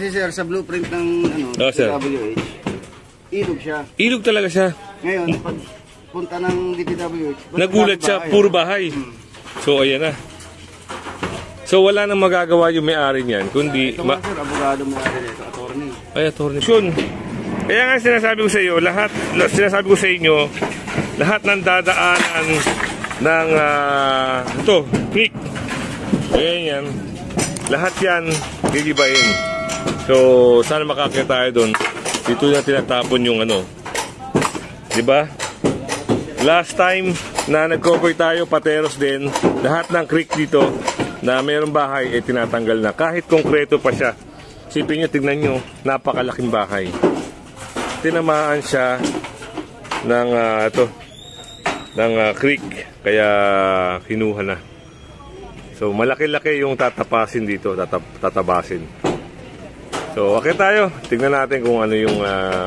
Kasi sir, sa blueprint ng sir. DPWH, ilog siya. Ilog talaga siya. Ngayon, pag punta ng DPWH, nagulat siya, puro bahay. So, ayan na. So, wala nang magagawa yung may-ari niyan, kundi... Ito sir, abogado may-ari nito, attorney. Ay, attorney. Yun. Kaya nga sinasabi ko sa iyo, sinasabi ko sa inyo, lahat ng dadaanan ng ito, creek. Ayan yan. Lahat yan, gigibayin. So, sana makakita tayo doon. Dito na tinatapon yung diba? Last time na nag-cover tayo, Pateros din, lahat ng creek dito na mayroong bahay ay tinatanggal na. Kahit konkreto pa siya. Sipin nyo, tignan nyo, napakalaking bahay. Tinamaan siya ng creek, kaya kinuha na. So, malaki-laki yung tatapasin dito, tatabasin. So, okay tayo. Tignan natin kung ano yung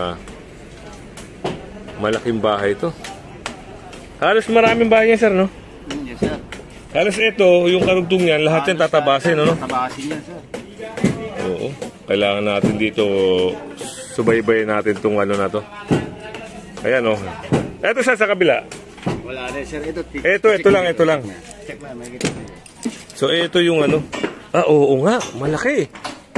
malaking bahay ito. Halos maraming bahay yan, sir, no? Yes, sir. Halos ito, yung karugtong yan, lahat yan tatabasin, no? Tatabasin yan, sir. Oo. Kailangan natin dito, subaybayin natin itong na to. Ayan, no? Ito sa kabila. Wala rin, sir. Ito lang. Check lang, may kita. So, ito yung oo nga, malaki.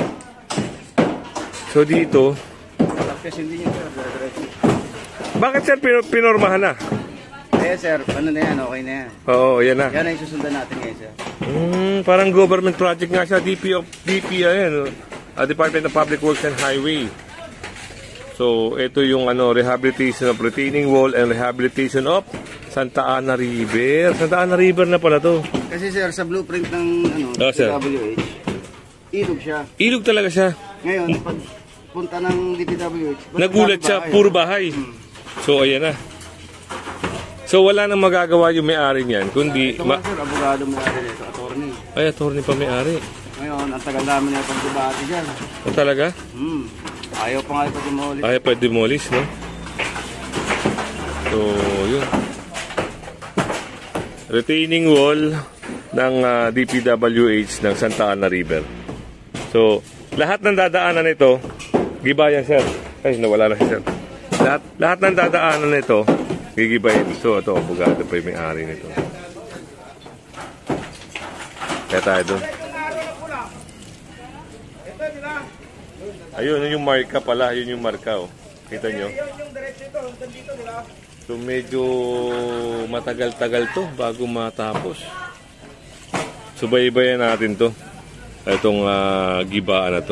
So, dito. Kasi hindi niya, sir. Bakit, sir, pinormahan na? Sir, ano na yan, okay na yan. Oo, yan na. Yan ang susundan natin ngayon, sir. Parang government project nga siya, Department of Public Works and Highway. So, ito yung rehabilitation of retaining wall and rehabilitation of Santa Ana River. Santa Ana River na pala to. Kasi sir, sa blueprint ng DPWH, ilog siya. Ilog talaga siya. Ngayon, pag punta ng DPWH, nagulat siya, puro bahay. So, ayan na. So, wala nang magagawa yung may-ari niyan, kundi... Ito sir, abogado may-ari nito, attorney. Ay, attorney pa may-ari. Ngayon, ang tagal namin na itong debate dyan. O talaga? Ayaw pa nga ito demolish. Ayaw pa demolish, no? So, yun. Retaining wall ng DPWH ng Santa Ana River. So, lahat ng dadaanan nito, gibayan, sir. Ay, nawala na si sir. Lahat ng dadaanan nito, gigibayin. So, ito, abogado pa yung may-ari nito. Kaya tayo doon. Ayun, yun yung marka pala. Yun yung marka, oh. Kita nyo? So, medyo matagal-tagal to bago matapos. Subaybayan natin to. Itong gibaan na to.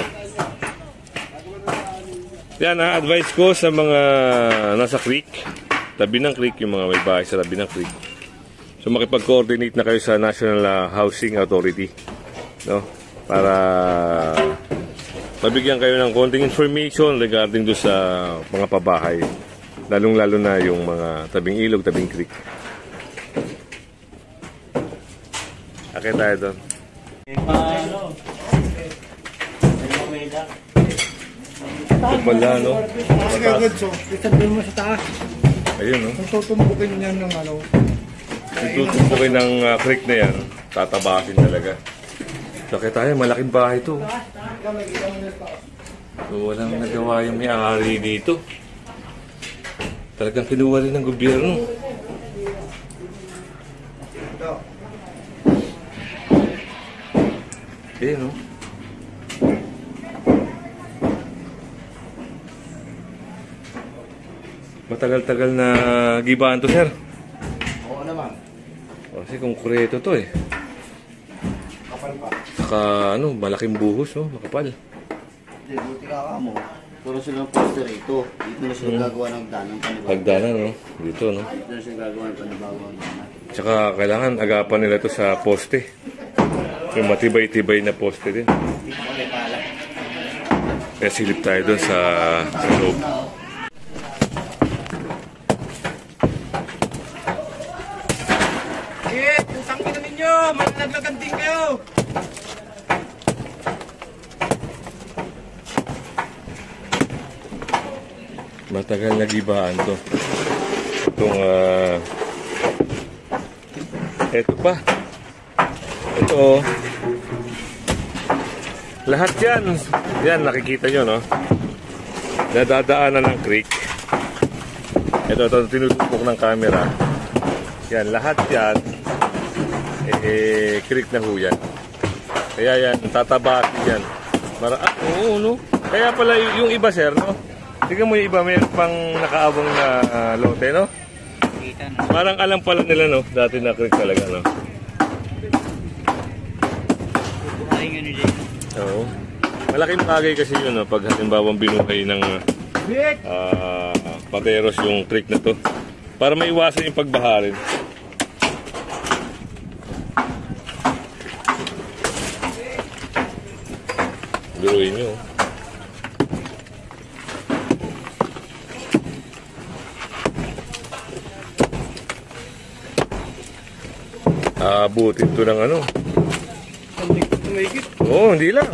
Yan, advice ko sa mga nasa creek. Tabi ng creek, yung mga may bahay sa tabi ng creek. So, makipag-coordinate na kayo sa National Housing Authority, no? Para mabigyan kayo ng konting information regarding do sa mga pabahay. Lalong-lalo na yung mga tabing ilog, tabing creek. Okay tayo doon. Ito pala, no? Isabihin mo sa taas. Ayun, no? Tutumbukin niyan ng Tutumbukin ng creek na yan, tatabasin talaga. So, kaya tayo, malaking bahay ito. So, walang nagawa yung may-ari dito. Talagang kinuha rin ng gobyerno. Ayun, no? Matagal-tagal na gibaan to, sir. Oo naman. Kasi konkreto to, eh. Kapal pa. Saka, malaking buhos, no? Makapal. Hindi, buti ka mo. Puro sila ng poster rito. Dito na sila gagawa ng danang panibago. Pagdanan, no? Dito, no? Dito na sila gagawa ng panibago. Tsaka, kailangan agapan nila to sa poste. Yung matibay-tibay na poste din. Kaya silip tayo doon sa loob. Pusang ina ninyo! Managlaganting kayo! Matagal na gibaan to. Itong eto pa. Ito, lahat yan Yan, nakikita nyo, no? Nadadaanan ng creek. Ito, tinutupok ng camera. Yan, lahat yan, creek na ho yan. Kaya yan, tatabasin yan. Oo, no? Kaya pala yung iba, sir, no? Tingnan mo yung iba, may pang nakaabang na lote, no? Parang alam pala nila, no? Dati na creek talaga, no? Oo. Malaking bagay kasi yun, no? Pag halimbawa binuhay ng pateros yung creek na to. Para maiwasan yung pagbaha rin. Biruin nyo. Abutin to ng ano. Oo, hindi lang.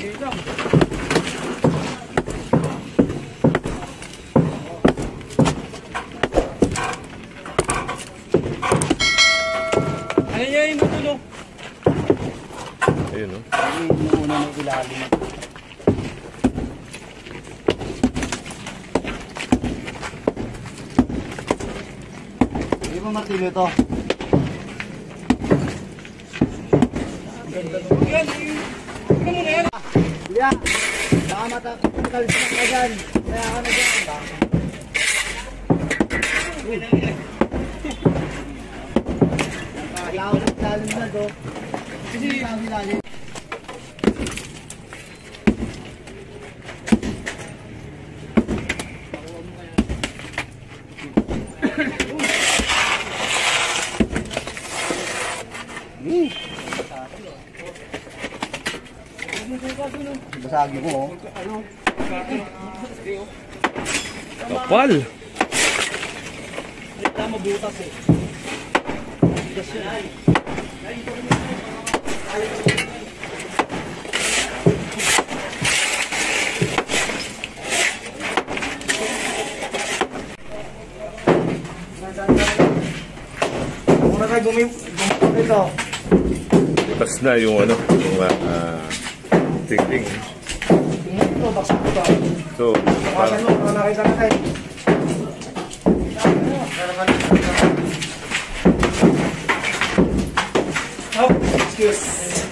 Ayun yung matulog. Ayun, no? Yung una ng ilalim. Hindi mo matilo to. Yeah, baka matakalsin ka dyan. Kaya ka na dyan. Lalim na to. Kasi lalim. Basagi mo, oh. Kapal. Tama butas eh. Muna kayo gumipot ito. Bas na yung ano, yung tingting. Ito, baksak ko ba? So, Pakasan mo, para nakita na kayo. Oh, excuse.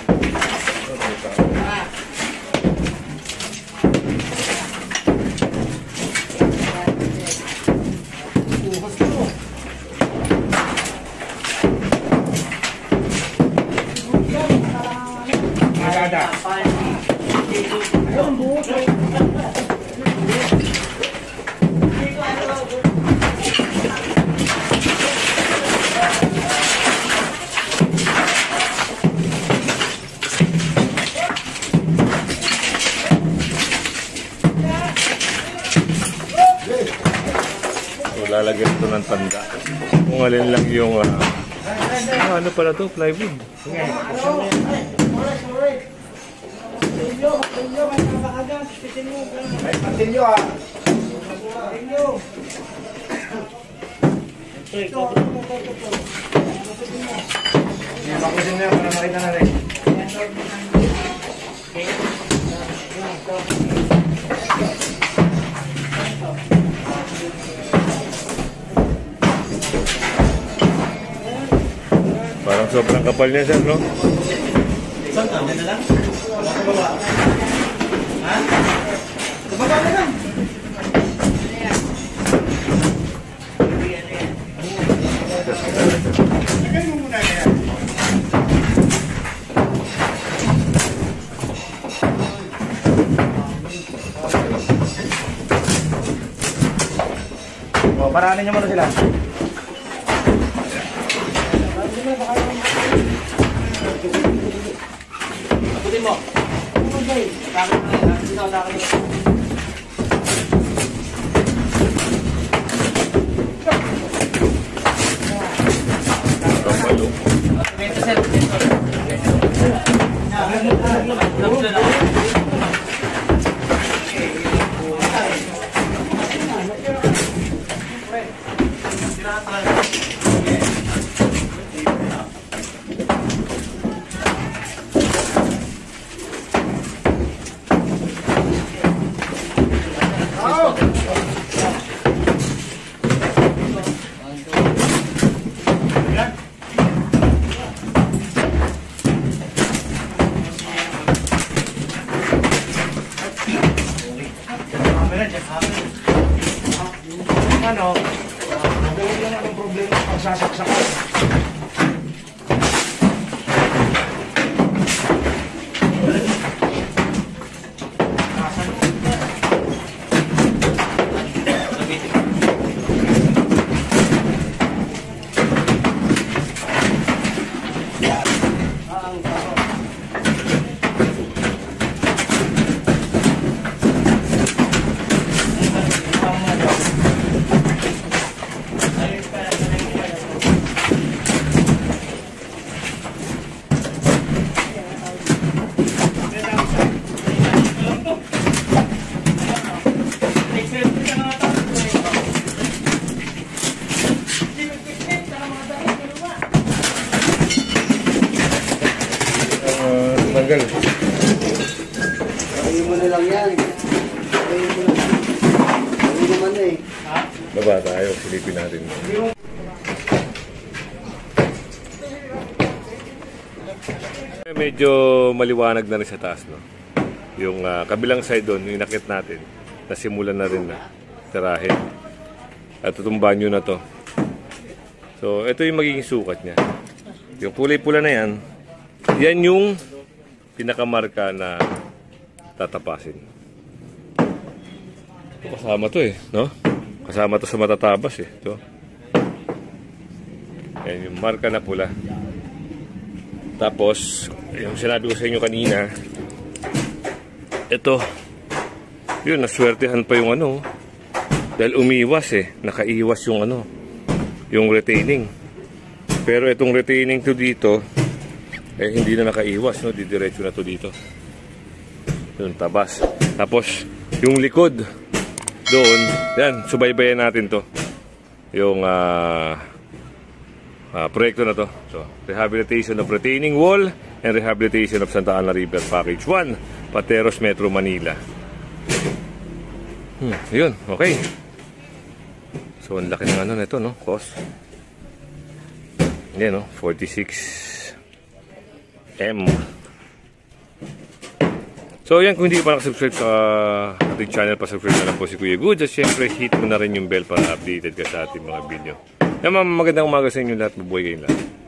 lalagyan ito ng tanda. Kung alin lang yung ano pala to, plywood. Patilyo ah. Bakusin mo yan para makita na rin. Parang sobrang kapal niya, sir, no? Saan ka? Yan na lang? Sa baba. Ha? Sa baba na lang. Lagay mo muna yan. O, paraanin niyo muna sila. Abutin mo. Kapalo. ano, magaling lang ang problema ng pagsasaksakan. Tanggal. Ayun mo na lang yan. Ayun mo na lang. Ayun naman eh. Baba tayo, silipin natin. Medyo maliwanag na rin sa taas, no? Yung kabilang side doon, yung inakit natin, nasimulan na rin na tirahin. At itong banyo na to. So, ito yung magiging sukat niya. Yung kulay pula na yan, yan yung pinakamarka na tatapasin. Ito, kasama to eh, no? Kasama to sa matatabas eh. Ito. Yan yung marka na pula. Tapos, yung sinabi ko sa inyo kanina, ito, yun, naswertehan pa yung ano, dahil umiwas eh, nakaiwas yung ano, yung retaining. Pero itong retaining to dito, eh hindi na nakaiwas, no? Didiretso na to dito. Yun, tabas. Tapos, yung likod, doon, yan, subaybayan natin to. Yung, proyekto na to. So, rehabilitation of retaining wall and rehabilitation of Santa Ana River Package 1, Pateros, Metro Manila. Yun, okay. So, ang laki ng ano na ito, no? Cost. Yan, no? 46M. So, yan, kung hindi pa nakasubscribe sa ating channel, pasubscribe na lang po si Kuya Good. At syempre, hit mo na rin yung bell para updated ka sa ating mga video. Yan, magandang umaga sa inyo lahat. Mabuhay kayong lahat.